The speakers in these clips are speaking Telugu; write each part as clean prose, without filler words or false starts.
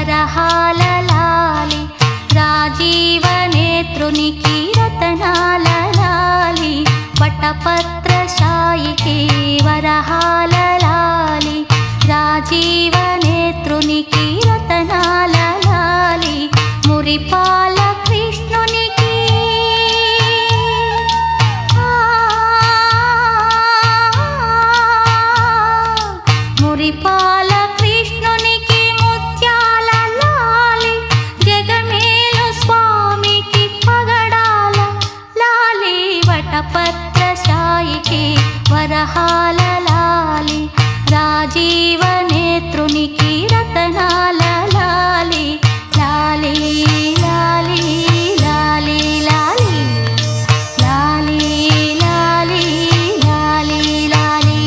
వరహాల లాలి రాజీవ నేత్రునికి రతనాల లాలి వటపత్ర శాయికి వరహాల లాలి రాజీవ నేత్రునికి రతనాల లాలి మురిపాల కృష్ణునికి మురిపాల కృష్ణునికి ముత్యాల లాలి జగమేలు స్వామికి పగడాల లాలి వటపత్ర శాయికి వరహాల లాలి రాజీవ నేత్రునికి రతనాల లాలి లాలి లాలి లాలి లాలి లాలి లాలి లాలి లాలి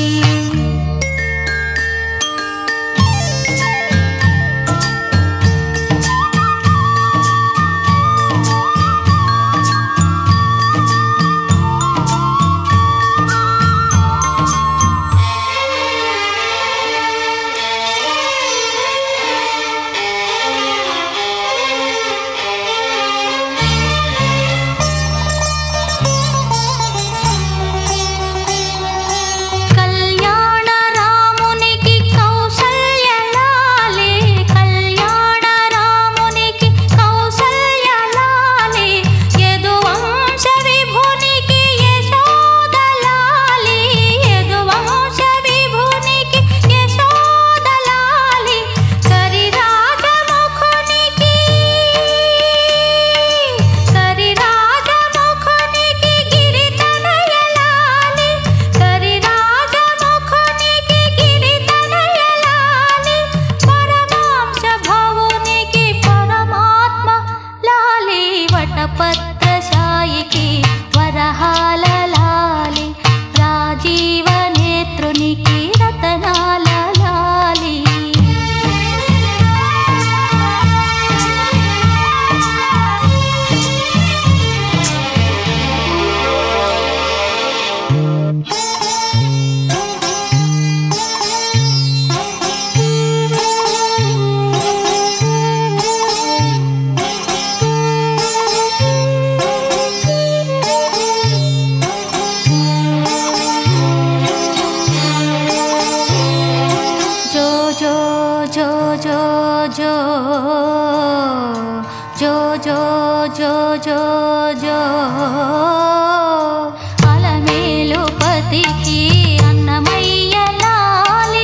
అలమేలుపతికి అన్నమయ్య లాలి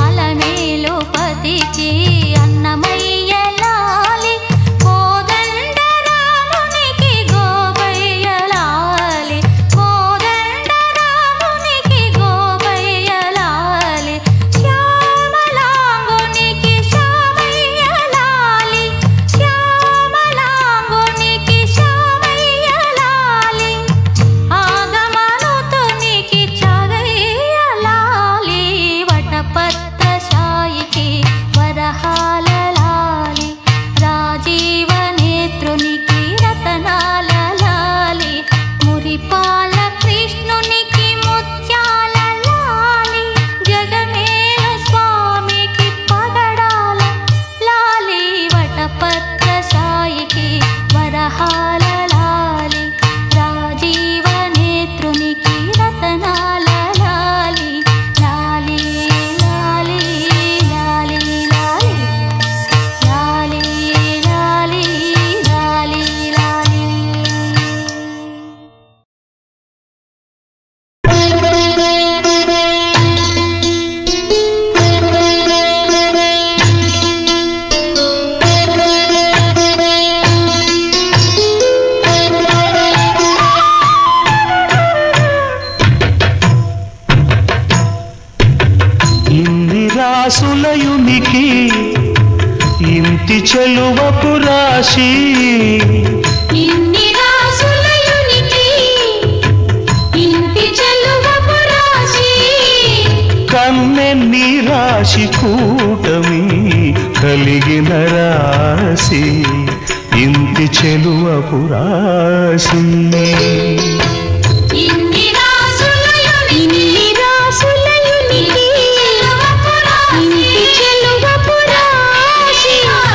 అలమేలుపతికి అన్నమయ్య లాలి కోదండ రామునికి గోపయ్య లాలి కోదండ రామునికి గోపయ్య లాలి శ్యామలాంగునికి శ్యామయ్య లాలి శ్యామలాంగునికి శ్యామయ్య లాలి ఆగమనుతునికి చగయ్య లాలి వటపత్ర శాయికి వరహాల లాలి రాజీవ నేత్రునికి రతనాల లాలి మురిపాల కృష్ణునికి ముత్యాల లాలి జగమేలు స్వామికి పగడాల లాలి వటపత్ర శాయికి వరహాల లాలి రాజీవ నేత్రునికి రతనాల లాలి లాలి లాలి లాలి లాలి లాలి లాలి లాలి లాలి ఇందిరాసులయునికి ఇంటి చెలువపు రాశి ఇందిరాసులయునికి ఇంటి చెలువపు రాశి కన్నెన్ని రాశి కూటమి కలిగిన రాశి ఇంటి చెలువపు రాశి ఇందిరాసులయునికి ఇంటి చెలువపు రాశి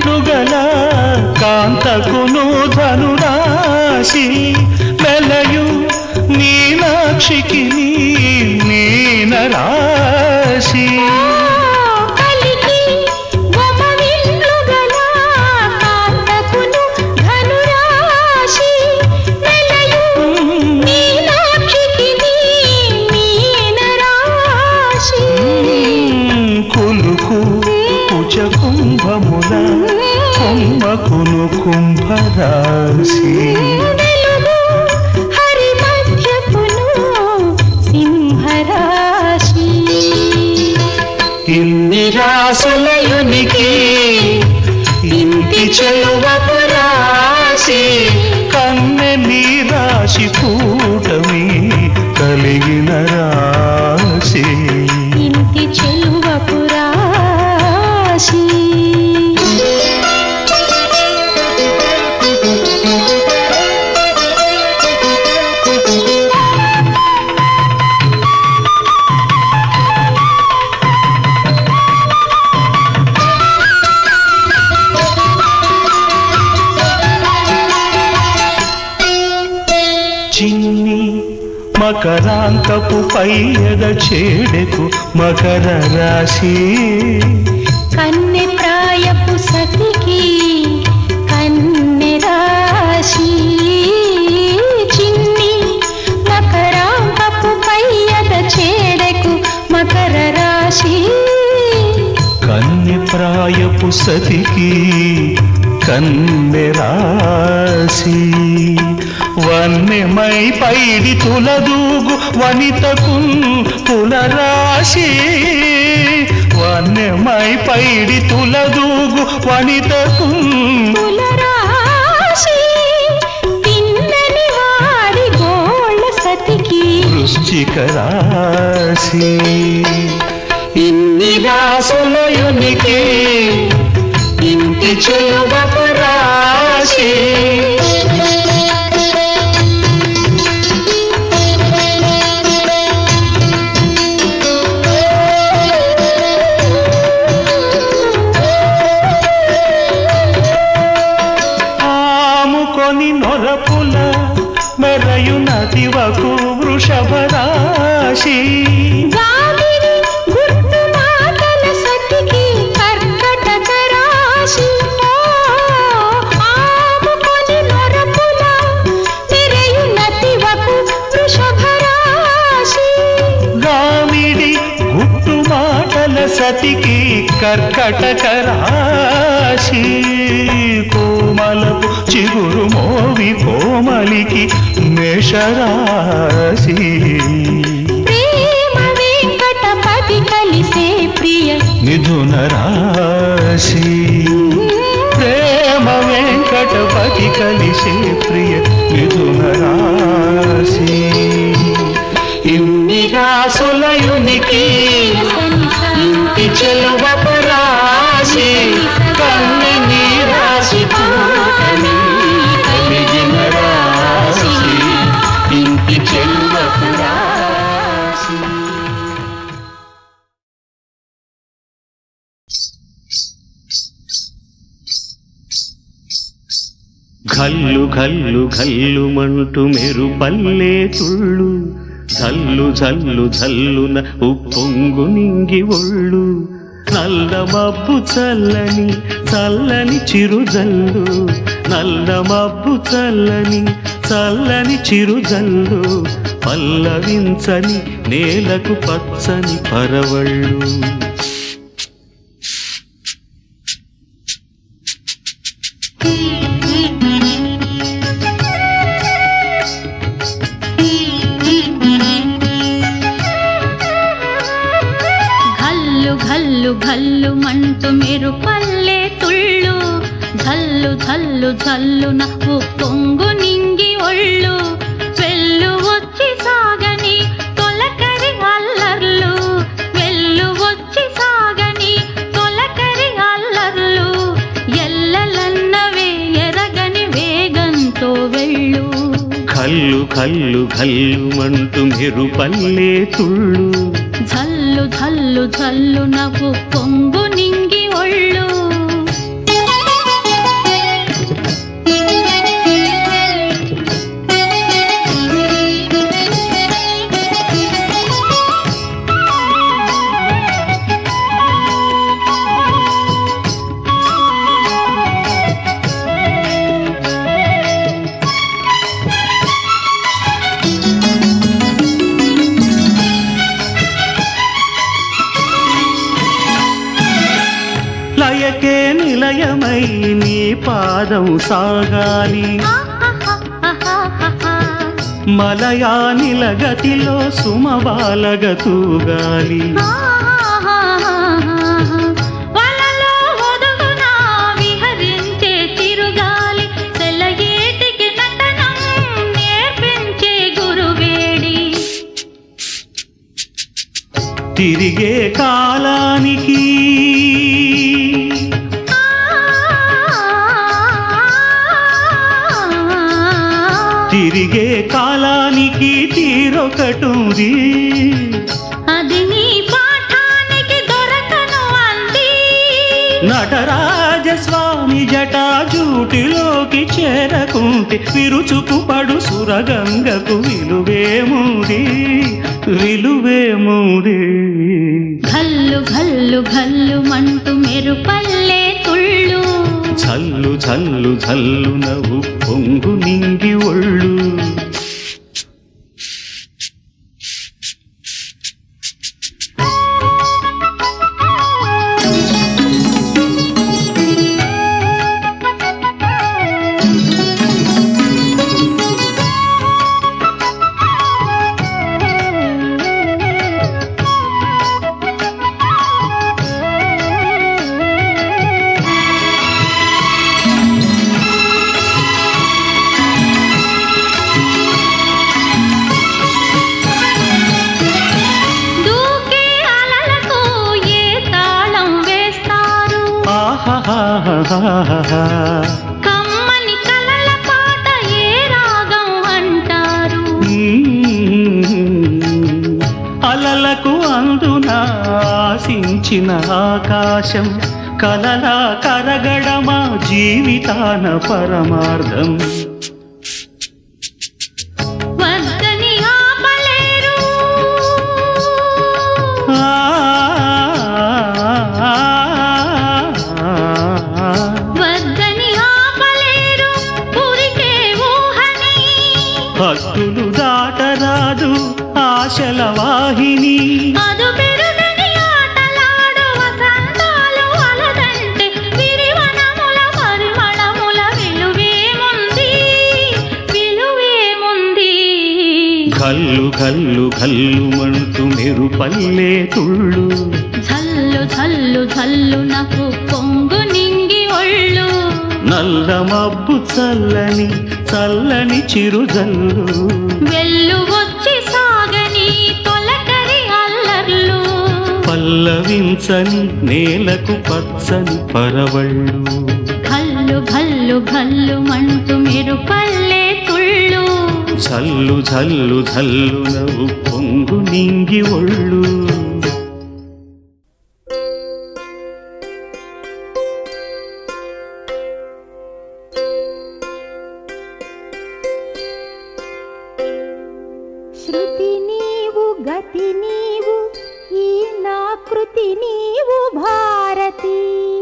విండుగల కాంతకును ధనురాశి మెలయు మీనాక్షికి మీనరాశి కుంభముల కుంభకును కుంభరాశి హరి మధ్యకును సింహరాశి ఇన్ని రాసులయునికి ఇంటి చెలువపు రాశి కన్నె నీ రాశి కూటమి కలిగిన రాశి ఇంటి చెలువపు రాశి చిన్ని మకరాంతపు పైయద చేడెకు మకర రాశి కన్నె ప్రాయపు సతికి కన్నె రాశి చిన్ని మకరాంతపు పైయద చేడెకు మకర రాశి కన్నె ప్రాయపు సతికి కన్నె రాశి వన్నెమై పైడి తులదూగు వనితకు పులరాశి వన్నెమై పైడి తులదూగు వనితకు పులరాశి తిన్నని వారి గోళ్ళ సతికి వృశ్చిక రాశి ఇన్ని రాసులయునికి ఇంటి చెలువపు రాశి ఆముకొని నొరపుల మెరయు నదివకు వృషభ రాశి గామిని గుట్టు మాటల సతికి కర్కటక రాశి ఆముకొని నొరపుల మెరయు నదివకు వృషభ రాశి గామిడి గుట్టు మాటల సతికి కర్కటక రాశి కోమలపు చిగురు మోవి కోమలికి మేషరాశి ప్రేమ వెంకటపతి కలిసే ప్రియ మిథున రాశి ప్రేమ వెంకటపతి కలిసే ప్రియ మిథున రాశి ఇన్ని రాసులయునికి ఇంటి చెలువపు రాశి కన్నె నీ రాశి కూటమి కలిగిన రాశి ఇంటి చెలువపు రాశి ఘల్లు ఘల్లు ఘల్లుమంటూ మెరుపల్లే తుళ్ళు జల్లు జల్లు జల్లున ఉప్పొంగు నింగి ఒళ్ళు నల్ల మబ్బు చల్లని చల్లని చిరుజల్లు నల్ల మబ్బు చల్లని చల్లని చిరుజల్లు పల్లవించని నేలకు పచ్చని పరవళ్ళు ఘల్లు ఘల్లు మంటూ మెరుపల్లే తుళ్ళు ఝల్లు ఝల్లు ఝల్లున ఉప్పొంగు నింగి ఒళ్ళు వెళ్ళు వచ్చి సాగని తొలకరి అల్లర్లు వెళ్ళు వచ్చి సాగని తొలకరి అల్లర్లు ఎల్లలన్నవే ఎరగని వేగంతో వెళ్ళు ఘల్లు ఘల్లు ఘల్లుమంటూ మెరుపల్లే తుళ్ళు ఝల్లు ఝల్లు ఝల్లున ఉప్పొంగు నింగి ఒళ్ళు పయనమై నీ పాదం సాగాలి మలయానిల గతిలో సుమబాలగ తూగాలి తిరిగే కాలానికి తిరిగే కాలానికి తీరొకటుంది అది నీ పాఠానికి దొరకను అంది నటరాజస్వామి జటాజూటిలోకి చేరకుంటే విరుచుకు పడు సురగంగకు విలువేముంది విలువేముంది ఘల్లు ఘల్లు ఘల్లు మంటూ మెరుపల్లే తుళ్ళు జల్లు జల్లు జల్లు నవ్వు పొంగు నింగి ఒళ్ళు కమ్మని కలల పాట ఏ రాగం అంటారు అలలకు అందున ఆశించిన ఆకాశం కలలా కరగడమా జీవితాన పరమార్థం వద్దని ఆపలేరు భక్తులు దాటరాదు ఆశల వాహిని అదు పెరుగని ఆటలాడు వసంతాలు అలదంటే విరివనముల పరిమళముల విలువేముంది విలువేముంది కల్లు కల్లు కల్లు మంటూ మెరుపల్లే తుళ్ళు జల్లు జల్లు జల్లు నాకు పొంగు నింగి ఒళ్ళు నల్ల మబ్బు చల్లని చల్లని చిరుజల్లు వెళ్ళు వచ్చి సాగని తొలకరి అల్లర్లు పల్లవించని నేలకు పచ్చని పరవళ్ళు ఘల్లు ఘల్లు ఘల్లు మంటూ మెరుపల్లే తుళ్ళు జల్లు జల్లు జల్లు నవ్వు పొంగు నింగి ఒళ్ళు శృతి నీవు గతి నీవు ఈ నా కృతి నీవు భారతి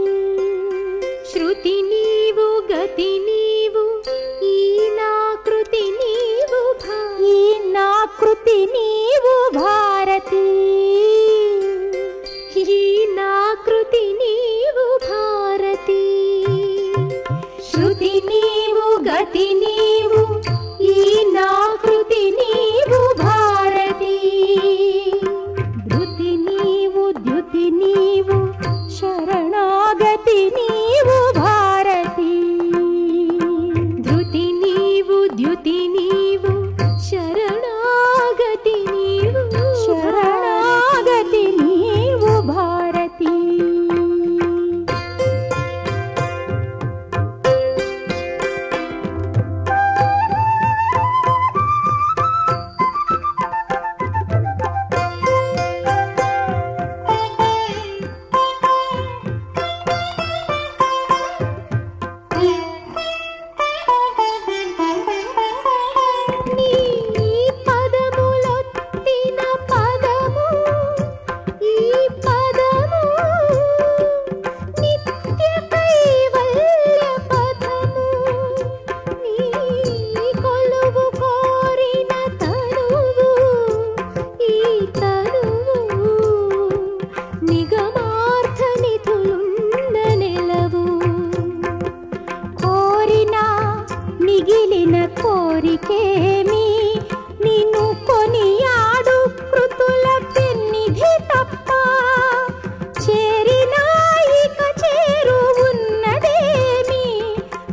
శృతి నీవు గతి నీవు ఈ నా కృతి నీవు ఈ నా కృతి నీవు భారతి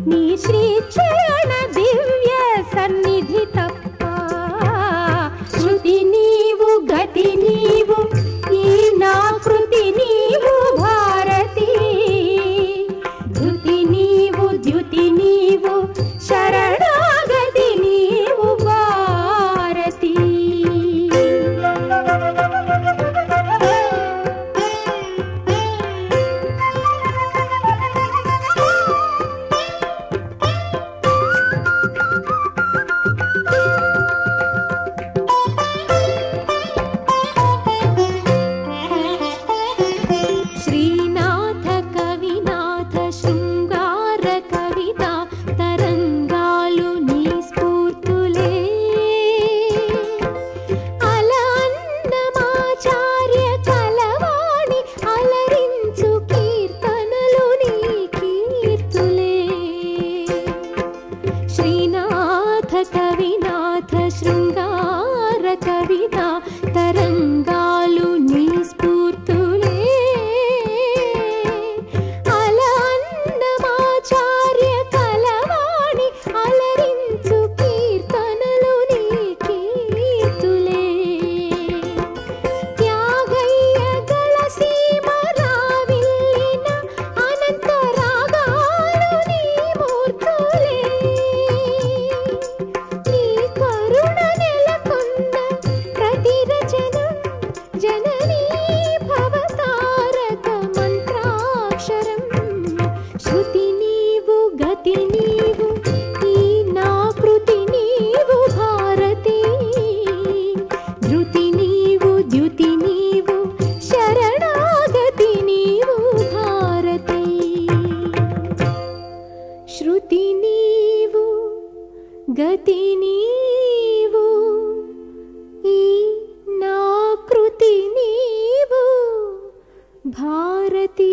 నీ శ్రీచరణ దివ్య సన్నిధి తప్ప. శృతి నీవు గతి నీవు ఈ నా కృతి నీవు భారతి. ధృతి నీవు ద్యుతి నీవు శరణాగతి నీవు భారతి. శ్రీనాథ కవినాథ శృంగార కవిత తరంగాలు నీ స్ఫూర్తులే. అలన్నమాచార్య కలవాణి అలరించు కీర్తనలు నీ కీర్తులే. శ్రీనాథ కవినాథ శృంగార కవిత తరంగాలు నీ స్ఫూర్తులే. అలన్నమాచార్య కలవాణి అలరించు కీర్తనలు నీ కీర్తులే. త్యాగయ్య గళసీమ రావిల్లిన అనంత రాగాలు నీ మూర్తులే. నీ కరుణ నెలకొన్న ప్రతి రచనం జననీ భవతారక మంత్రాక్షరం. శృతి నీవు గతి నీవు ఈ నా కృతి నీవు భారతి. ధృతి నీవు ద్యుతి నీవు శరణాగతి నీవు భారతి. శృతి నీవు గతి నీవు ఈ నా కృతి నీవు భారతి.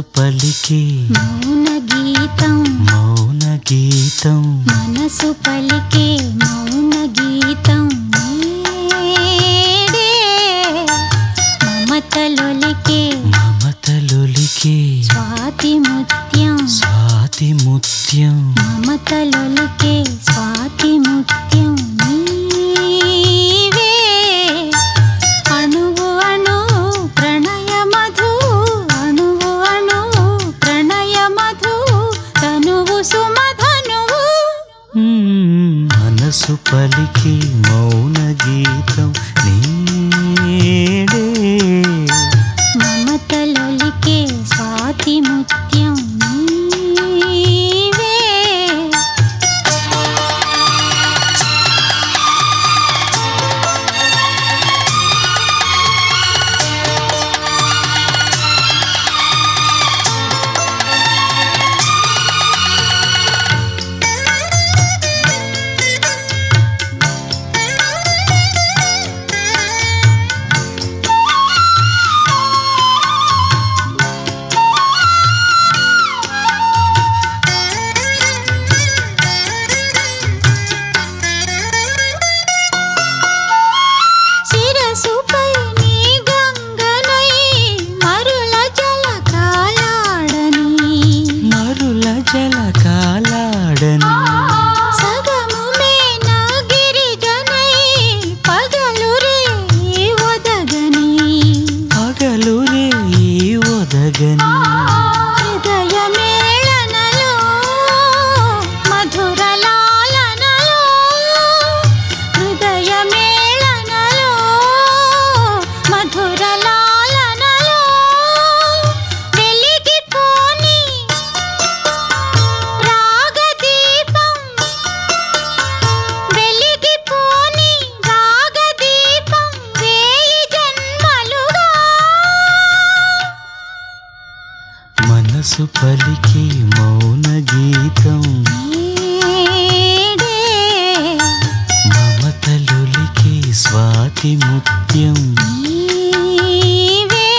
పలికే మౌన గీతం మౌన గీతం మనసు పలికే మౌన గీతం నేడే మమతలొలికే మమతలొలికే స్వాతి ముత్యం స్వాతి ముత్యం మమతలొలికే స్వాతి ముత్యం నీవే అణువు అణువు ప్రణయ మధు అణువు అణువు ప్రణయ మధు తనువు సుమధనువు మనసు పలికే మౌన గీతం నేడే మమతలొలికే స్వాతి ముత్యం నీవే శిరసుపై నీ గంగనై మరుల జలకాలాడని మరుల జలకాలాడని సగము మేన గిరిజనై పగలు రే ఒదగని పగలు రే ఒదగని హృదయ మేళనలో మధుర లాలనలో హృదయ మేళనలో మధుర లాలనలో వెలిగిపోని రాగదీపం వెలిగిపోని రాగదీపం వేయి జన్మలుగా మనసు పలికే మౌన గీతం నేడే మమతలొలికే స్వాతి ముత్యం నీవే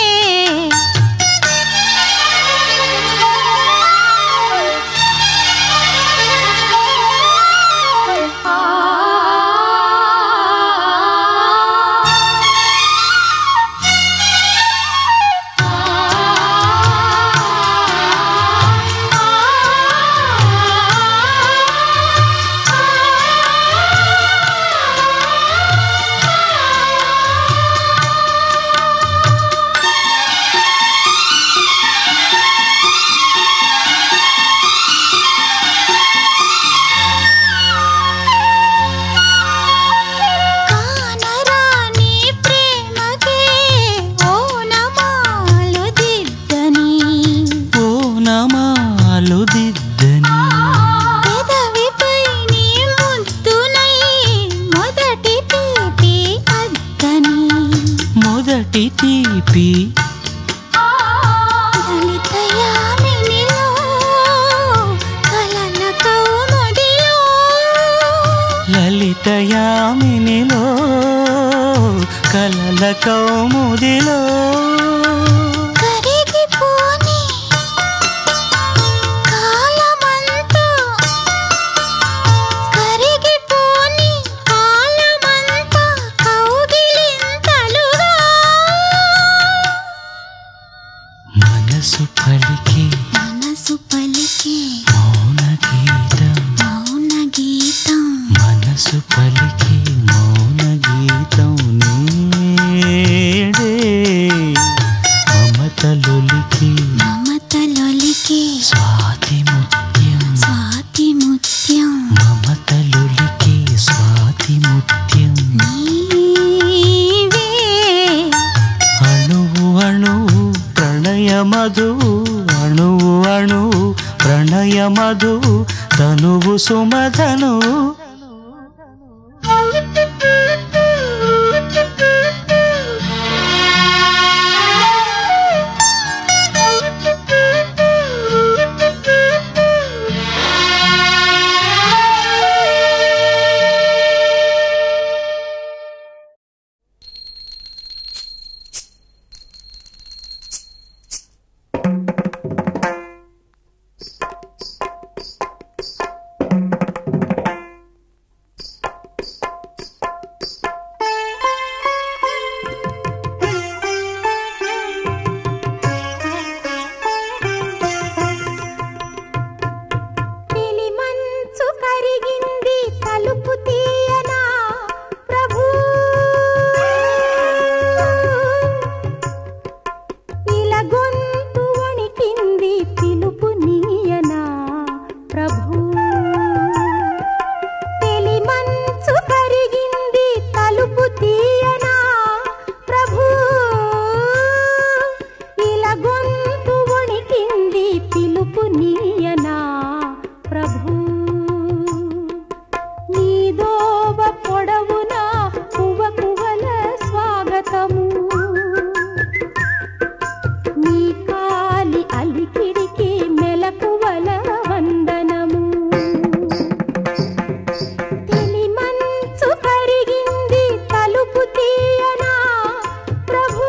కానరాని ప్రేమకే ఓనమాలు దిద్దని ఓ నమాలు దిద్దని పెదవిపై నీ ముద్దునై మొదటి తీపి అద్దని మొదటి తీపి లలిత యామినిలో కలల కౌముదిలో లలిత యామినిలో కలల కౌముదిలో కరిగిపోని కాలమంతా కరిగిపోని కాలమంతా కౌగిలింతలుగా మనసు పలికే మనసు పలికే మౌన గీతం మౌన గీతం మనసు పలికే మౌన గీతం నేడే మమతలొలికే మమతలొలికే స్వాతి ముత్యం స్వాతి ముత్యం మమతలొలికే స్వాతి ముత్యం నీవే అణువు అణువు ప్రణయ మధువు అణువు అణువు ప్రణయ మధువు తనువు సుమధనువు పిలుపు నీయనా ప్రభు నీదోవ పొడవున కువకువల స్వాగతము నీ కాలి అలికిడికి మెలకువల వందనము తెలిమంచు కరిగింది తలుపు తీయనా ప్రభు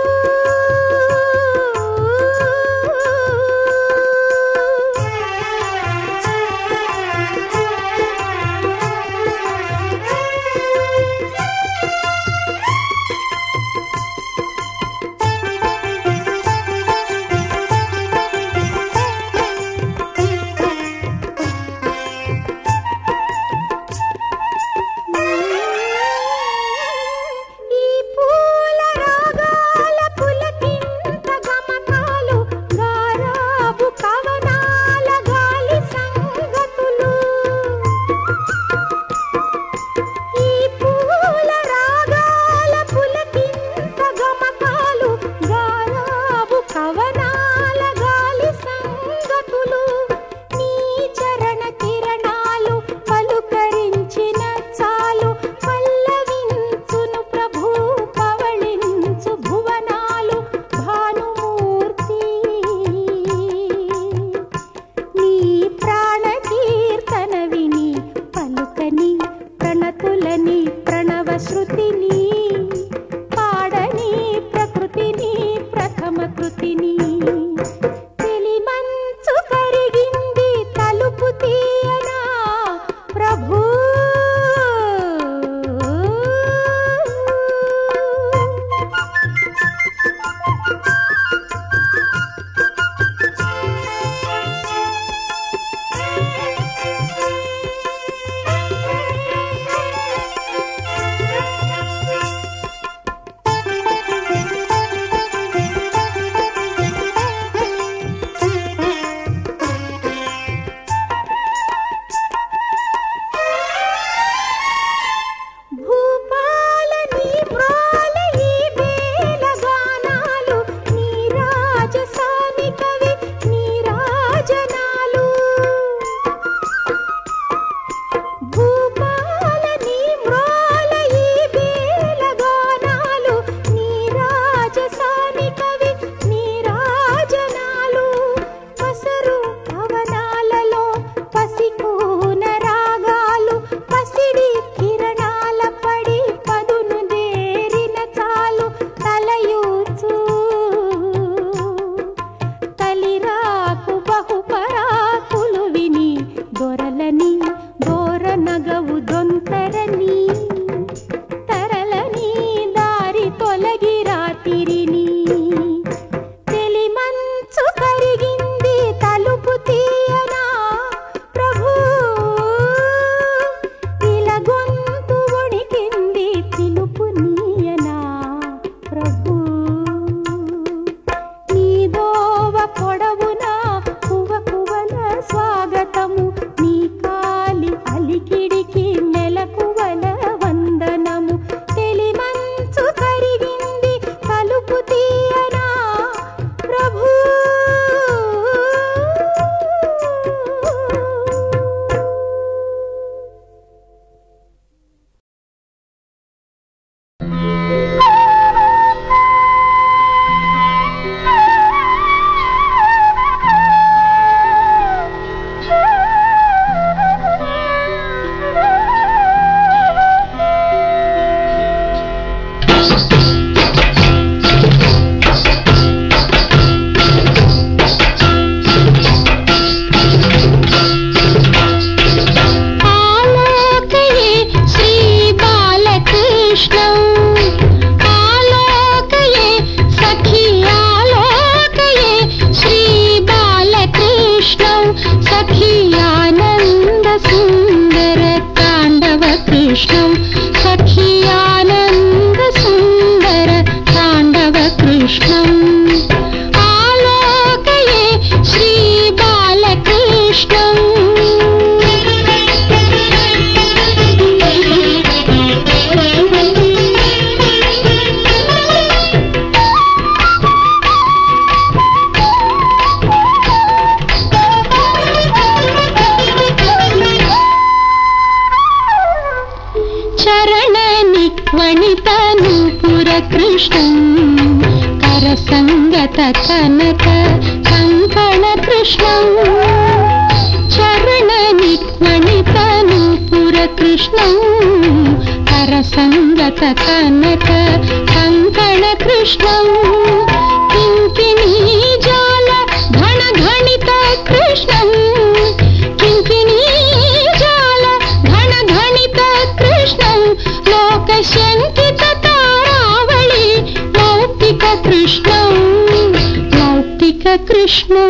సంగత కనక కంకణ కృష్ణం చరణ నిక్మణిత నూపుర కృష్ణం హరసంగత కనక కంకణ కృష్ణం కింకిణీ జాల ఘన ఘణిత కృష్ణం కింకిణీ జాల ఘన ఘణిత కృష్ణం లోక శంకిత తారావళి మౌక్తిక కృష్ణం మౌక్తిక కృష్ణం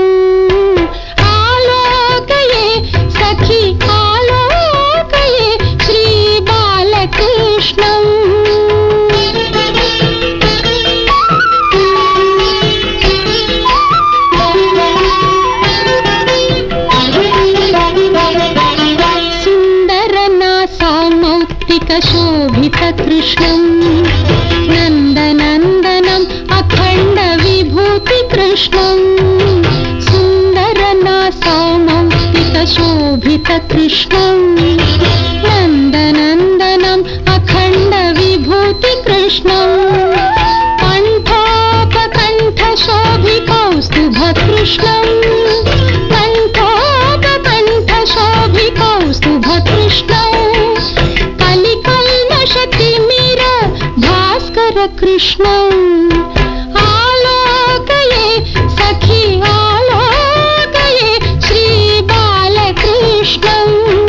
ఆలోకయే సఖి ఆలోకయే శ్రీ బాలకృష్ణం శోభిత కృష్ణం నందనందనం అఖండ విభూతి కృష్ణం సుందరనాసౌమౌక్తిక శోభిత కృష్ణం నందనందనం అఖండ విభూతి కృష్ణం కంఠోపకంఠ శోభి కౌస్తుభ కృష్ణం కంఠోపకంఠ శోభి కౌస్తుభ కృష్ణం కృష్ణం ఆలోకయే సఖి ఆలోకయే శ్రీ బాలకృష్ణం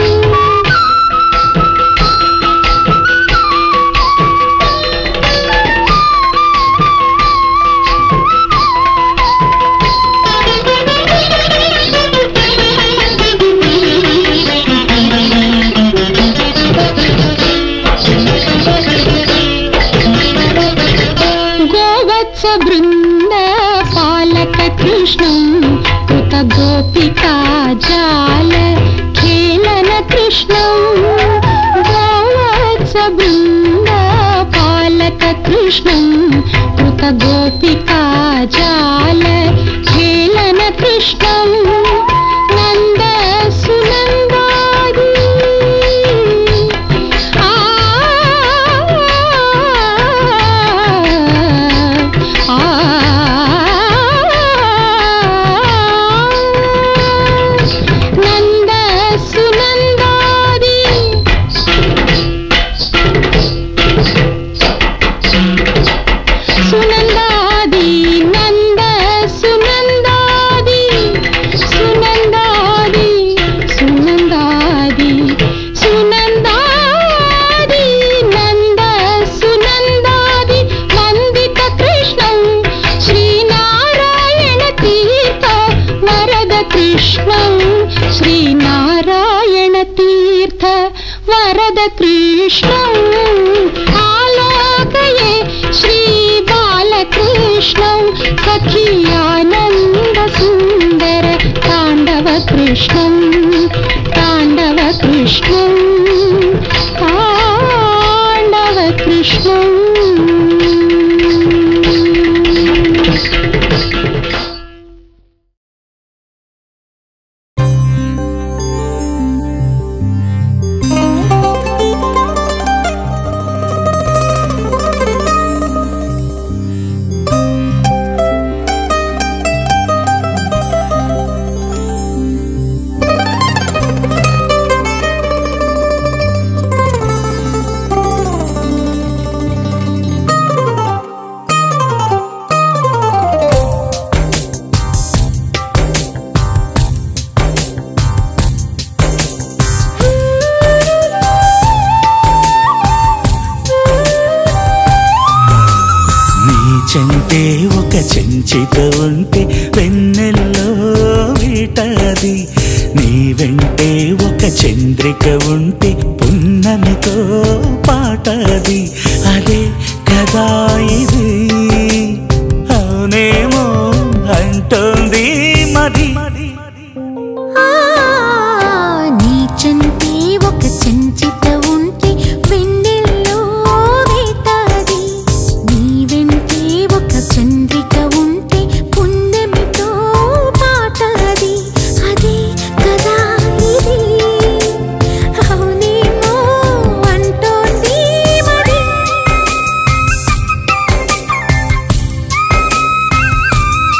బృంద పాలక కృష్ణం కృత గోపికా జాల ఖేళన కృష్ణం గోవత్స బృంద పాలక కృష్ణం కృత గోపికా జాల ఖేళన కృష్ణం నంద సునందాది శ్రీనారాయణ తీర్థ వరద కృష్ణం ఆలోకయే శ్రీ బాలకృష్ణం సఖి ఆనంద సుందర తాండవ కృష్ణం తాండవ కృష్ణం తాండవ కృష్ణం చెంటే ఒక చెంచిత ఉంటే వెన్నెల్లో వీటది నీ వెంటే ఒక చంద్రిక ఉంటే పున్నమితో పాటది అదే కదా ఇది అవునేమో అంటోంది మరి నీ చెంటే ఒక చెంచిత ఉంటే వెన్నెల్లో వీటది నీ వెంటే ఒక చంద్రిక ఉంటే పున్నమితో పాటది అదే కదా ఇది అవునేమో అంటోంది మరి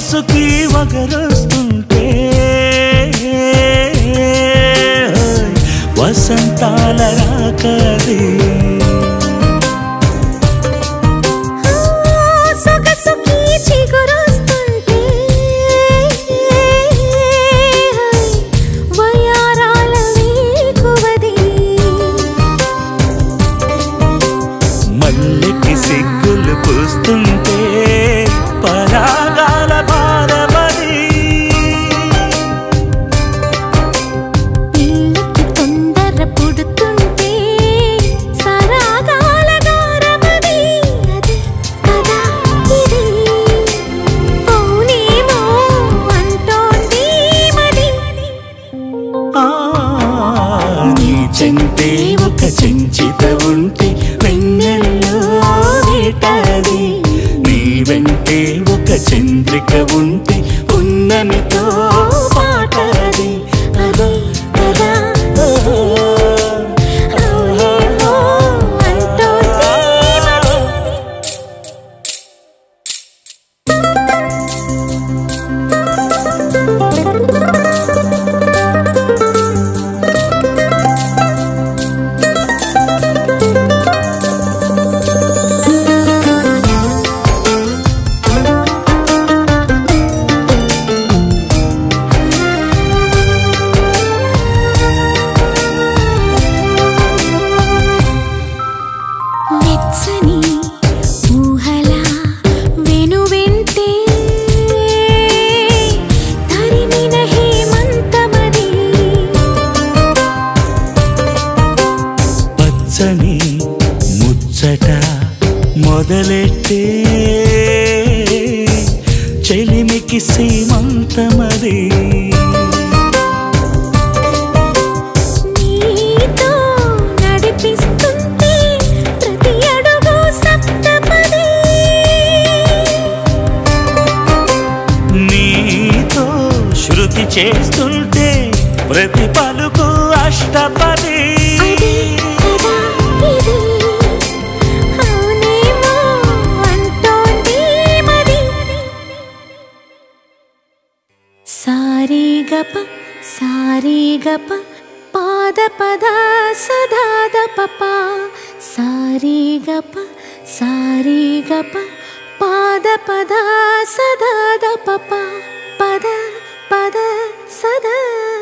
వయసుకి వగరొస్తుంటే వసంతాల రాకది సొగసుకి చిగురొస్తుంటే వయారాల వేకువది మల్లెకి సిగ్గులు పూస్తుంటే పరాగాల భారమది పిల్లకి తొందర పుడుతుంటే సరాగాల గారమది అది కదా ఇది అవునేమో అంటోంది మది ఆ నీ చెంతే ఒక చెంచిత ఉంటే వెన్నెల్లో వేటది నీ వెంటే ఒక చంద్రిక ఉంటే పున్నమితో పాటది అది కదా అవునేమో అంటోంది మది వెచ్చని ఊహల వెనువెంటే తరిమిన హేమంతమది పచ్చని ముచ్చట మొదలెట్టే చెలిమికి సీమంతమది నీతో నడిపిస్తుంటే ప్రతి అడుగు సప్తపది నీతో శృతి చేస్తుంటే ప్రతి పలుకు అష్టపది అది కదా ఇది అవునేమో అంటోంది మది సారీగప సారీగప పాద పద సదాద పప సారీగప సారీగప పాద పద సదాద పప పద పద సదా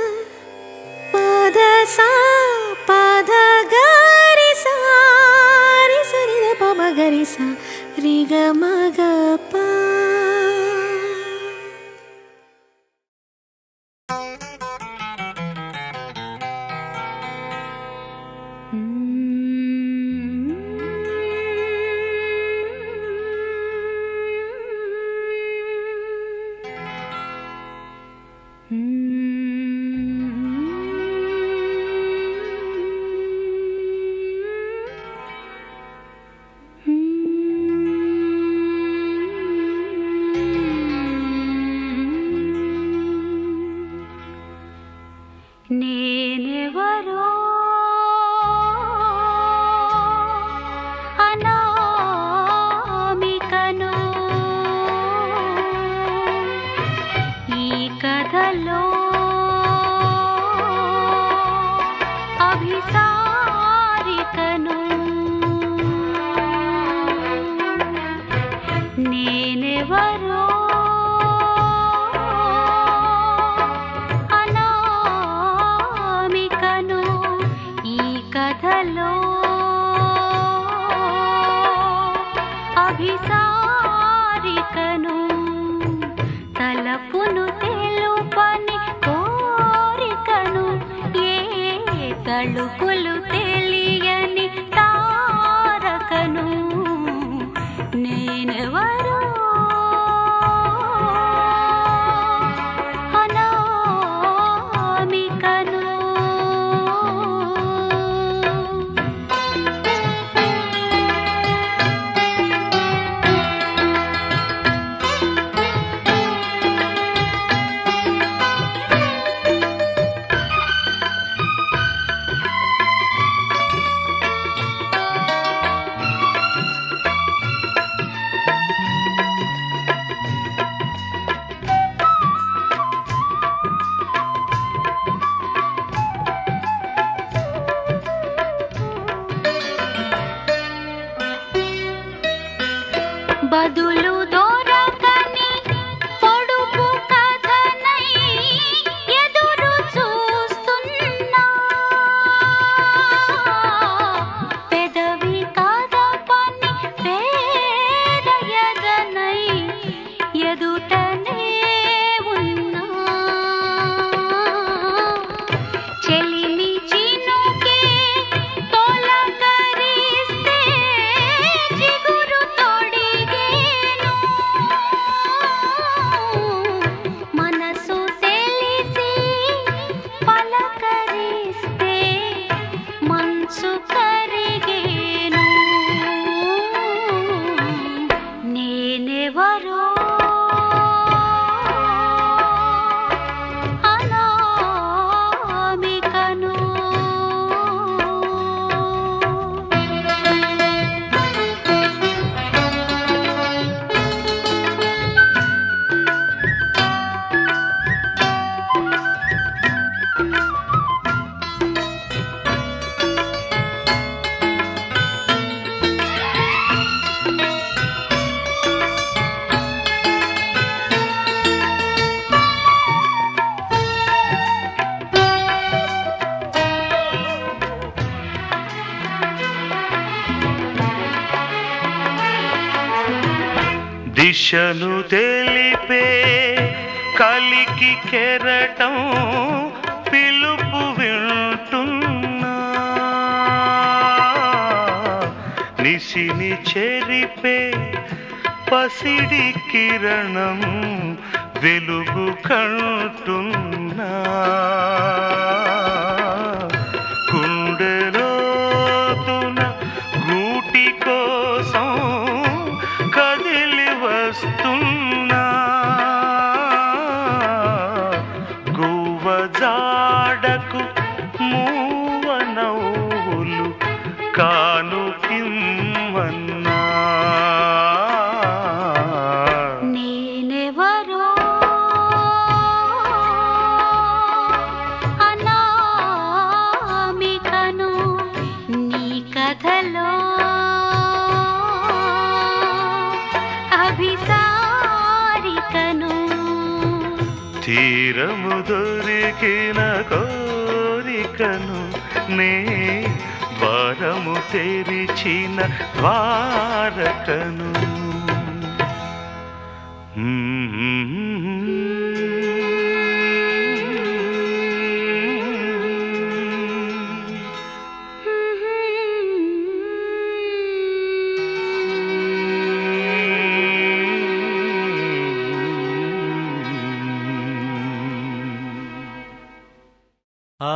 పద సా పద గరి సారి సరి ద పమ గరి సా రి గ మ గ ప నేనెవరో అనామికను ఈ కథలో అభిసారికను నేనెవరో అనామికను ఈ కథలో అభిసారికను తలపును తెలుపని కోరికను ఏ తలుపులు తెలియని తారకను నేనెవరో అనామికను దిశను తెలిపే కలికి కెరటం పిలుపు వింటున్నా నిసిని చెరిపే పసిడి కిరణం వెలుగు కంటున్నా గుండెలోతున గూటి కోసం కదిలి వస్తున్నా గువ్వజాడకు మూవ నవ్వులు కానుకిమ్మన్నా నేనెవరో అనామికను నీ కథలో అభిసారికను తీరము దొరికిన కోరికను నే ద్వారము తెరిచిన ద్వారకను ఆ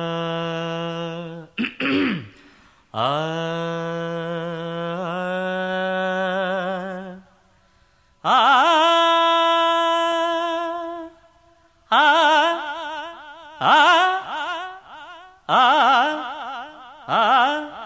ఆ ఆ ఆ ఆ ఆ